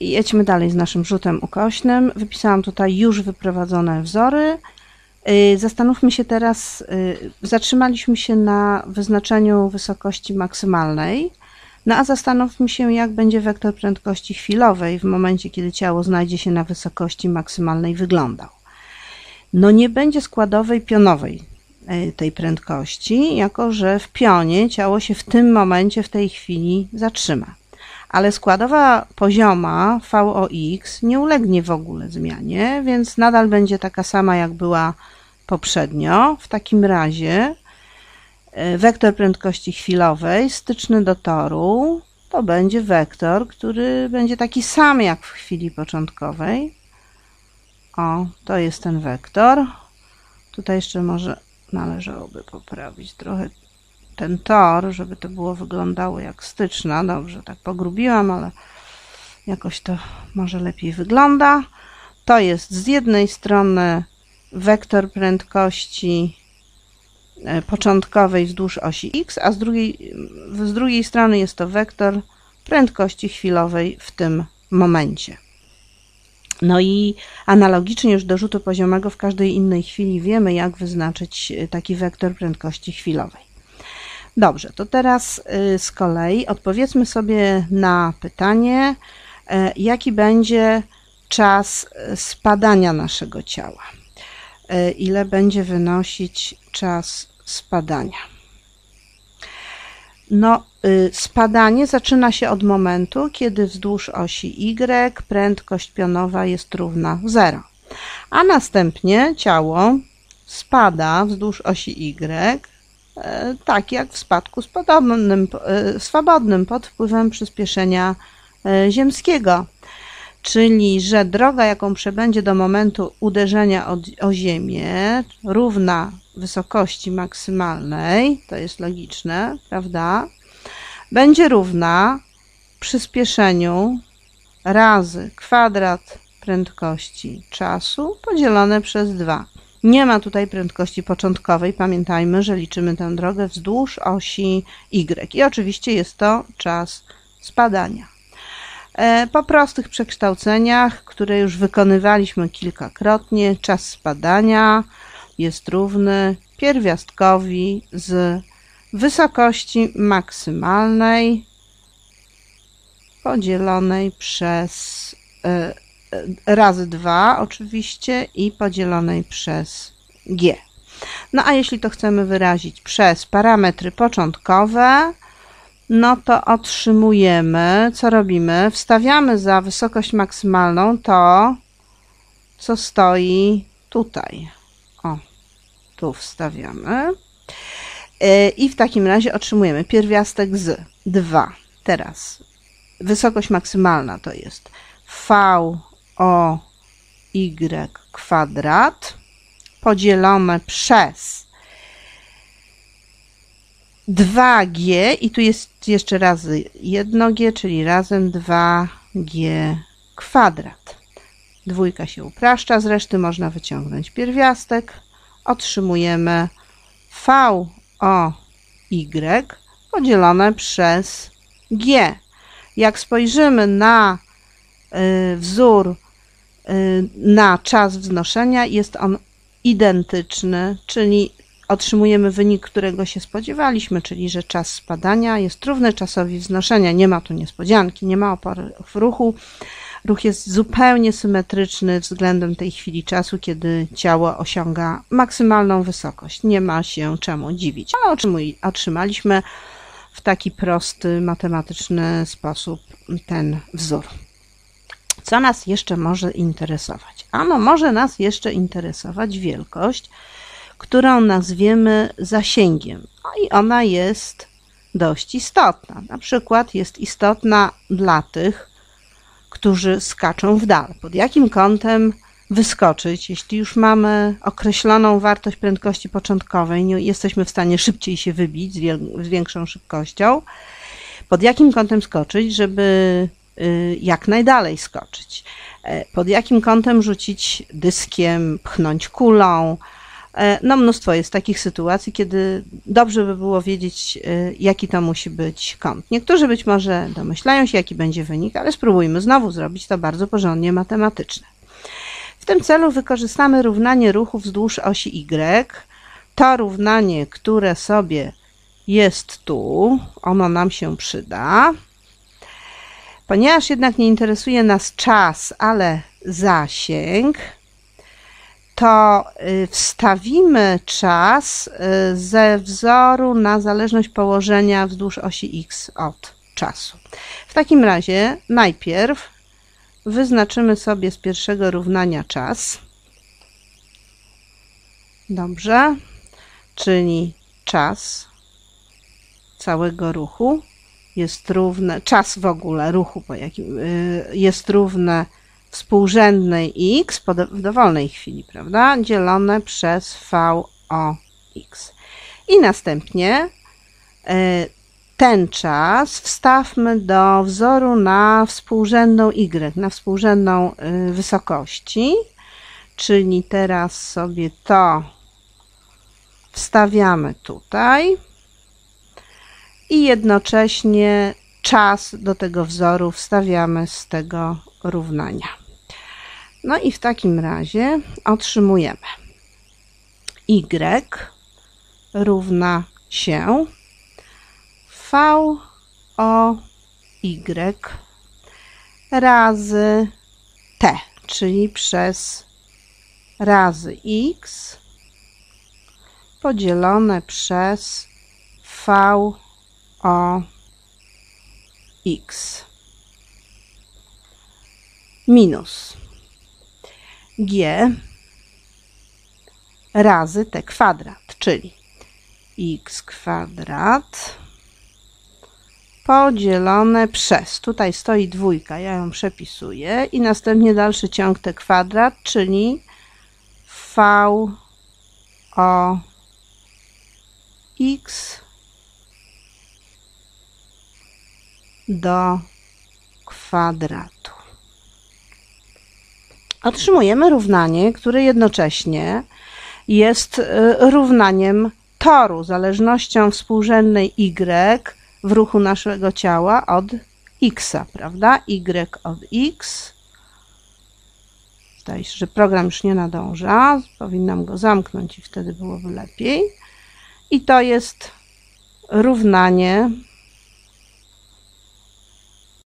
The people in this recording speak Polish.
jedźmy dalej z naszym rzutem ukośnym. Wypisałam tutaj już wyprowadzone wzory. Zastanówmy się teraz, zatrzymaliśmy się na wyznaczeniu wysokości maksymalnej, no a zastanówmy się, jak będzie wektor prędkości chwilowej w momencie, kiedy ciało znajdzie się na wysokości maksymalnej wyglądał. No nie będzie składowej pionowej tej prędkości, jako że w pionie ciało się w tym momencie, w tej chwili zatrzyma. Ale składowa pozioma VOX nie ulegnie w ogóle zmianie, więc nadal będzie taka sama, jak była poprzednio. W takim razie wektor prędkości chwilowej styczny do toru to będzie wektor, który będzie taki sam jak w chwili początkowej. O, to jest ten wektor. Tutaj jeszcze może należałoby poprawić trochę ten tor, żeby to było wyglądało jak styczna. Dobrze, tak pogrubiłam, ale jakoś to może lepiej wygląda. To jest z jednej strony wektor prędkości początkowej wzdłuż osi x, a z drugiej strony jest to wektor prędkości chwilowej w tym momencie. No i analogicznie już do rzutu poziomego w każdej innej chwili wiemy, jak wyznaczyć taki wektor prędkości chwilowej. Dobrze, to teraz z kolei odpowiedzmy sobie na pytanie, jaki będzie czas spadania naszego ciała. Ile będzie wynosić czas spadania? No, spadanie zaczyna się od momentu, kiedy wzdłuż osi y prędkość pionowa jest równa 0, a następnie ciało spada wzdłuż osi y, tak jak w spadku swobodnym pod wpływem przyspieszenia ziemskiego. Czyli, że droga, jaką przebędzie do momentu uderzenia o ziemię, równa wysokości maksymalnej, to jest logiczne, prawda, będzie równa przyspieszeniu razy kwadrat prędkości czasu podzielone przez 2. Nie ma tutaj prędkości początkowej, pamiętajmy, że liczymy tę drogę wzdłuż osi y. I oczywiście jest to czas spadania. Po prostych przekształceniach, które już wykonywaliśmy kilkakrotnie, czas spadania jest równy pierwiastkowi z wysokości maksymalnej podzielonej przez razy 2 oczywiście i podzielonej przez g. No a jeśli to chcemy wyrazić przez parametry początkowe, no to otrzymujemy, co robimy? Wstawiamy za wysokość maksymalną to, co stoi tutaj. O, tu wstawiamy. I w takim razie otrzymujemy pierwiastek z 2. Teraz wysokość maksymalna to jest VOY kwadrat podzielone przez 2g i tu jest jeszcze razy 1g, czyli razem 2g kwadrat. Dwójka się upraszcza, z reszty można wyciągnąć pierwiastek. Otrzymujemy VOY podzielone przez g. Jak spojrzymy na wzór na czas wznoszenia, jest on identyczny, czyli otrzymujemy wynik, którego się spodziewaliśmy, czyli że czas spadania jest równy czasowi wznoszenia. Nie ma tu niespodzianki, nie ma opory w ruchu. Ruch jest zupełnie symetryczny względem tej chwili czasu, kiedy ciało osiąga maksymalną wysokość. Nie ma się czemu dziwić. Ale otrzymaliśmy w taki prosty, matematyczny sposób ten wzór. Co nas jeszcze może interesować? Ano, może nas jeszcze interesować wielkość, którą nazwiemy zasięgiem. No i ona jest dość istotna. Na przykład jest istotna dla tych, którzy skaczą w dal. Pod jakim kątem wyskoczyć, jeśli już mamy określoną wartość prędkości początkowej, nie jesteśmy w stanie szybciej się wybić z większą szybkością, pod jakim kątem skoczyć, żeby jak najdalej skoczyć, pod jakim kątem rzucić dyskiem, pchnąć kulą, No mnóstwo jest takich sytuacji, kiedy dobrze by było wiedzieć, jaki to musi być kąt. Niektórzy być może domyślają się, jaki będzie wynik, ale spróbujmy znowu zrobić to bardzo porządnie matematyczne. W tym celu wykorzystamy równanie ruchu wzdłuż osi Y. To równanie, które sobie jest tu, ono nam się przyda. Ponieważ jednak nie interesuje nas czas, ale zasięg, to wstawimy czas ze wzoru na zależność położenia wzdłuż osi X od czasu. W takim razie najpierw wyznaczymy sobie z pierwszego równania czas. Dobrze, czyli czas całego ruchu jest równe, czas w ogóle ruchu po jakim, jest równe współrzędnej x w dowolnej chwili, prawda, dzielone przez v o x. I następnie ten czas wstawmy do wzoru na współrzędną y, na współrzędną wysokości, czyli teraz sobie to wstawiamy tutaj i jednocześnie czas do tego wzoru wstawiamy z tego równania. No i w takim razie otrzymujemy y równa się v o y razy t, czyli przez razy x podzielone przez v o x minus g razy t kwadrat, czyli x kwadrat podzielone przez, tutaj stoi dwójka, ja ją przepisuję i następnie dalszy ciąg t kwadrat, czyli v o x do kwadratu. Otrzymujemy równanie, które jednocześnie jest równaniem toru, zależnością współrzędnej y w ruchu naszego ciała od x, prawda? Y od x. Zdaje się, że program już nie nadąża. Powinnam go zamknąć i wtedy byłoby lepiej. I to jest równanie